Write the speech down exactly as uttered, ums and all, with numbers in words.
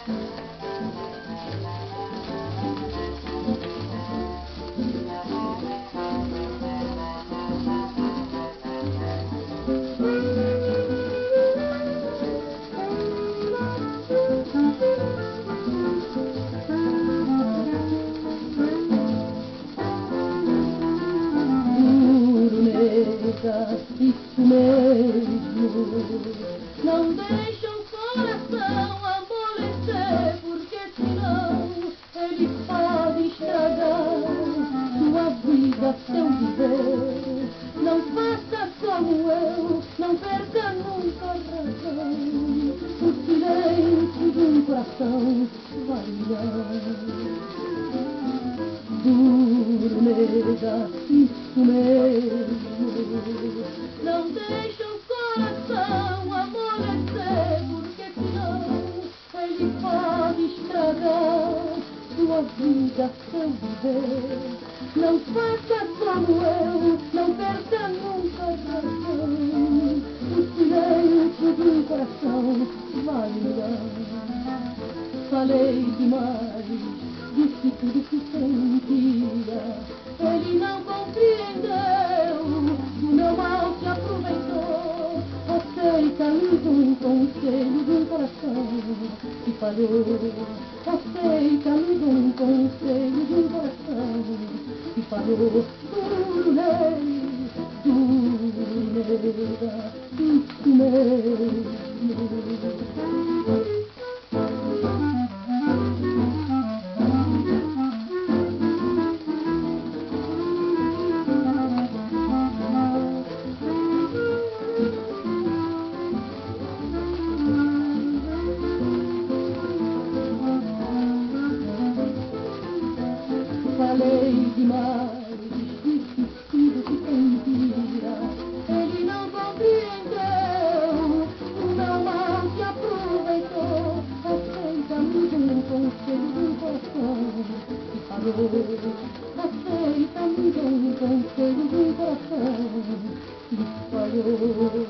Isso mesmo, não deixa o coração amolecer, porque senão ele pode estragar sua vida, seu viver. Não faça como eu, não perca nunca a razão. O silêncio de um coração vai dar. Duro, nega, isso mesmo. Não deixa o coração amolecer, porque senão ele pode estragar sua vida, seu viver. Não faça como eu, não perca nunca a razão. O silêncio de um coração vale dar. Falei demais, disse tudo que sentia. Ele não compreendeu, do meu mal se aproveitou. Aceita-lhes um conselho de um coração que falhou. Aceita-lhes um conselho de um coração que falhou. Duro nele, duro nega, isso mesmo. Falei demais, disse tudo que sentia. Ele não compreendeu, o meu mal se aproveitou. Aceita-me um conselho de um coração que falhou. Aceita-me um conselho de um coração que falhou.